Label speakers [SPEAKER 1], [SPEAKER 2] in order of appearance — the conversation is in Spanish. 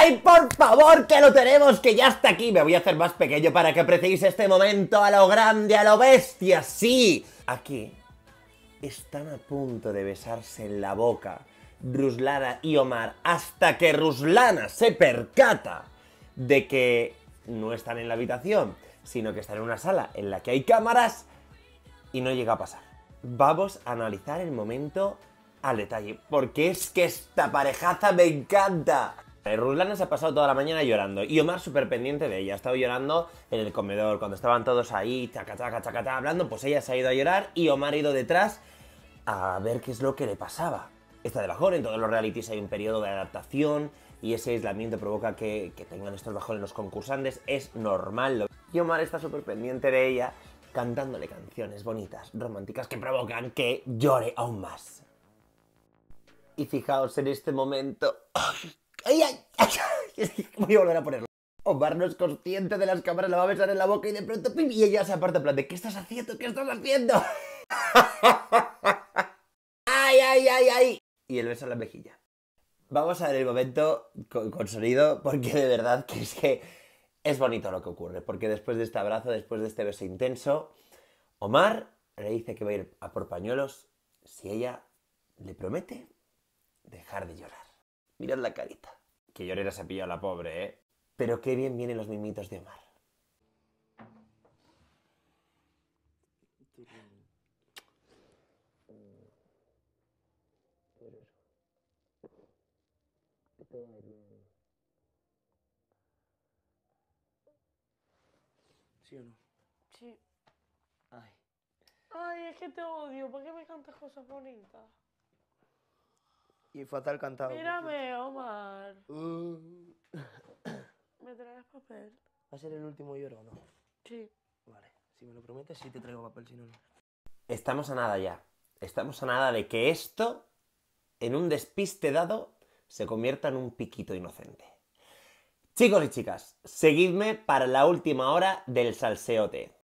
[SPEAKER 1] ¡Ay, por favor, que lo tenemos, que ya está aquí! Me voy a hacer más pequeño para que apreciéis este momento a lo grande, a lo bestia, ¡sí! Aquí están a punto de besarse en la boca Ruslana y Omar hasta que Ruslana se percata de que no están en la habitación, sino que están en una sala en la que hay cámaras y no llega a pasar. Vamos a analizar el momento al detalle, porque es que esta parejaza me encanta. Ruslana se ha pasado toda la mañana llorando y Omar súper pendiente de ella. Ha estado llorando en el comedor, cuando estaban todos ahí, chaca, chaca, chaca, chaca, hablando, pues ella se ha ido a llorar y Omar ha ido detrás a ver qué es lo que le pasaba. Está de bajón, en todos los realities hay un periodo de adaptación y ese aislamiento provoca que tengan estos bajones los concursantes, es normal. Y Omar está súper pendiente de ella, cantándole canciones bonitas, románticas, que provocan que llore aún más. Y fijaos en este momento... ¡Ay, ay, ay! Voy a volver a ponerlo. Omar no es consciente de las cámaras, la va a besar en la boca y de pronto... Y ella se aparta en plan de... ¿Qué estás haciendo? ¿Qué estás haciendo? ¡Ay, ay, ay, ay! Y el beso en la mejilla. Vamos a ver el momento con sonido, porque de verdad que es bonito lo que ocurre. Porque después de este abrazo, después de este beso intenso, Omar le dice que va a ir a por pañuelos si ella le promete dejar de llorar. Mirad la carita. Que llorera se ha pillado la pobre, ¿eh? Pero qué bien vienen los mimitos de Omar.
[SPEAKER 2] ¿Sí o no?
[SPEAKER 3] Sí.
[SPEAKER 2] Ay.
[SPEAKER 3] Ay, es que te odio. ¿Por qué me cantas cosas bonitas?
[SPEAKER 2] Y fatal cantado.
[SPEAKER 3] Mírame, Omar.
[SPEAKER 2] ¿Va
[SPEAKER 3] ¿Me traes papel?
[SPEAKER 2] a ser el último lloro o no?
[SPEAKER 3] Sí.
[SPEAKER 2] Vale. Si me lo prometes, sí te traigo papel, si no, no.
[SPEAKER 1] Estamos a nada ya. Estamos a nada de que esto, en un despiste dado, se convierta en un piquito inocente. Chicos y chicas, seguidme para la última hora del salseote.